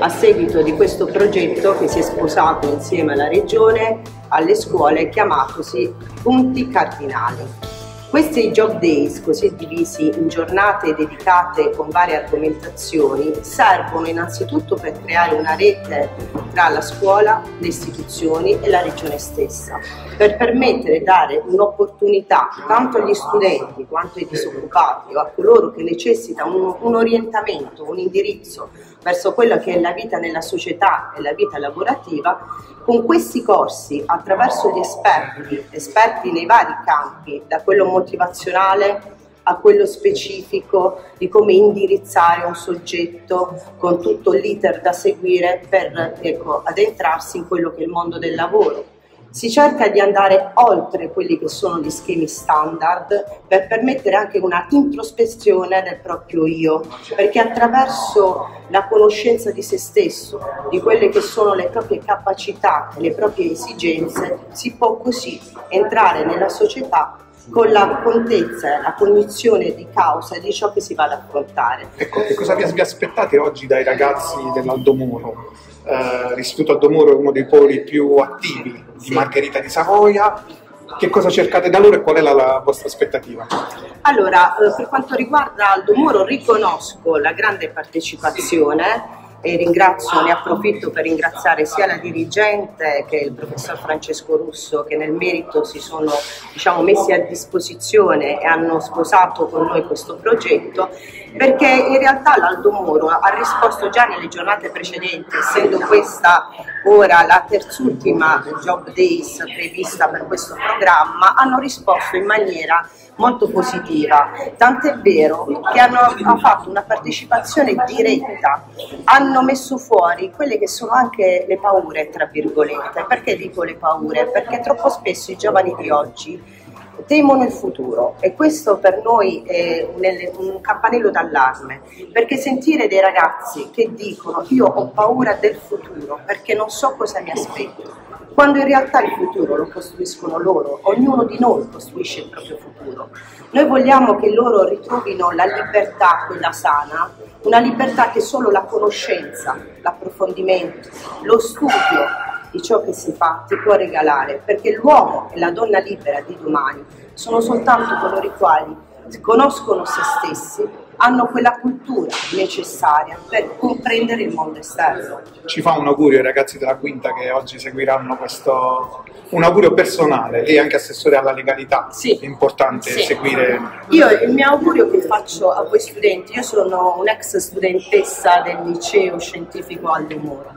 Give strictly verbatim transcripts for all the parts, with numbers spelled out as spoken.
a seguito di questo progetto che si è sposato insieme alla Regione, alle scuole, chiamatosi Punti Cardinali. Questi Job Days, così divisi in giornate dedicate con varie argomentazioni, servono innanzitutto per creare una rete tra la scuola, le istituzioni e la Regione stessa, per permettere di dare un'opportunità tanto agli studenti quanto ai disoccupati o a coloro che necessitano un, un orientamento, un indirizzo verso quella che è la vita nella società e la vita lavorativa. Con questi corsi, attraverso gli esperti, esperti nei vari campi, da quello motivazionale a quello specifico di come indirizzare un soggetto con tutto l'iter da seguire per ecco, addentrarsi in quello che è il mondo del lavoro. Si cerca di andare oltre quelli che sono gli schemi standard per permettere anche una introspezione del proprio io, perché attraverso la conoscenza di se stesso, di quelle che sono le proprie capacità e le proprie esigenze, si può così entrare nella società con la contezza e la cognizione di causa di ciò che si va ad affrontare. Ecco, che cosa vi aspettate oggi dai ragazzi dell'Aldo Moro? Uh, l'Istituto Aldo Moro è uno dei poli più attivi di sì. Margherita di Savoia. Che cosa cercate da loro e qual è la, la vostra aspettativa? Allora, eh, per quanto riguarda Aldo Moro, riconosco la grande partecipazione e ringrazio, ne approfitto per ringraziare sia la dirigente che il professor Francesco Russo, che nel merito si sono diciamo, messi a disposizione e hanno sposato con noi questo progetto, perché in realtà l'Aldo Moro ha risposto già nelle giornate precedenti, essendo questa ora la terzultima Job Days prevista per questo programma, hanno risposto in maniera molto positiva, tant'è vero che hanno, hanno fatto una partecipazione diretta, hanno messo fuori quelle che sono anche le paure, tra virgolette. Perché dico le paure? Perché troppo spesso i giovani di oggi temono il futuro e questo per noi è un campanello d'allarme, perché sentire dei ragazzi che dicono io ho paura del futuro perché non so cosa mi aspetto, quando in realtà il futuro lo costruiscono loro, ognuno di noi costruisce il proprio futuro. Noi vogliamo che loro ritrovino la libertà, quella sana, una libertà che solo la conoscenza, l'approfondimento, lo studio di ciò che si fa ti può regalare, perché l'uomo e la donna libera di domani sono soltanto coloro i quali conoscono se stessi, hanno quella cultura necessaria per comprendere il mondo esterno. Ci fa un augurio ai ragazzi della quinta che oggi seguiranno questo, un augurio personale, lei è anche assessore alla legalità, sì. È importante sì. seguire... Io il mio augurio che faccio a voi studenti, io sono un'ex studentessa del liceo scientifico Aldo Moro.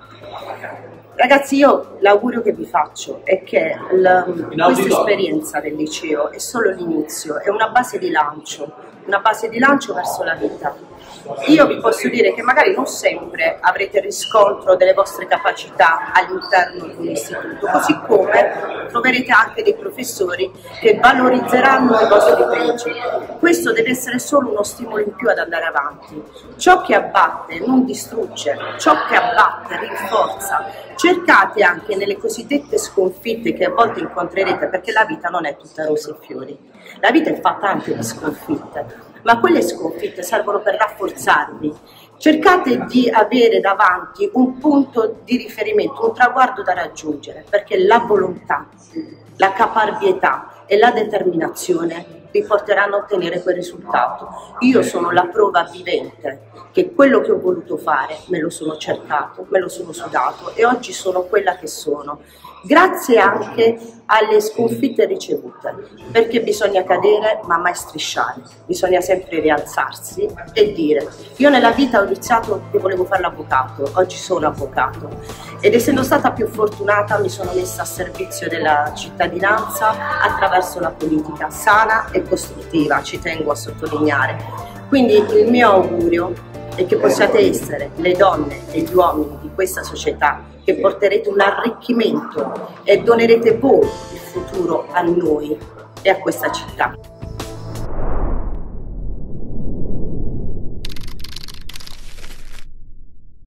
Ragazzi, io l'augurio che vi faccio è che questa esperienza del liceo è solo l'inizio, è una base di lancio, una base di lancio verso la vita. Io vi posso dire che magari non sempre avrete riscontro delle vostre capacità all'interno di un istituto, così come troverete anche dei professori che valorizzeranno i vostri pregi. Questo deve essere solo uno stimolo in più ad andare avanti. Ciò che abbatte non distrugge, ciò che abbatte rinforza. Cercate anche nelle cosiddette sconfitte che a volte incontrerete, perché la vita non è tutta rose e fiori, la vita è fatta anche di sconfitte, ma quelle sconfitte servono per rafforzarvi. Cercate di avere davanti un punto di riferimento, un traguardo da raggiungere, perché la volontà, la caparbietà e la determinazione vi porteranno a ottenere quel risultato. Io sono la prova vivente che quello che ho voluto fare me lo sono cercato, me lo sono sudato e oggi sono quella che sono. Grazie anche alle sconfitte ricevute, perché bisogna cadere ma mai strisciare, bisogna sempre rialzarsi e dire io nella vita ho iniziato che volevo fare l'avvocato, oggi sono avvocato ed essendo stata più fortunata mi sono messa a servizio della cittadinanza attraverso la politica sana e costruttiva, ci tengo a sottolineare. Quindi il mio augurio è che possiate essere le donne e gli uomini di questa società, che porterete un arricchimento e donerete voi il futuro a noi e a questa città.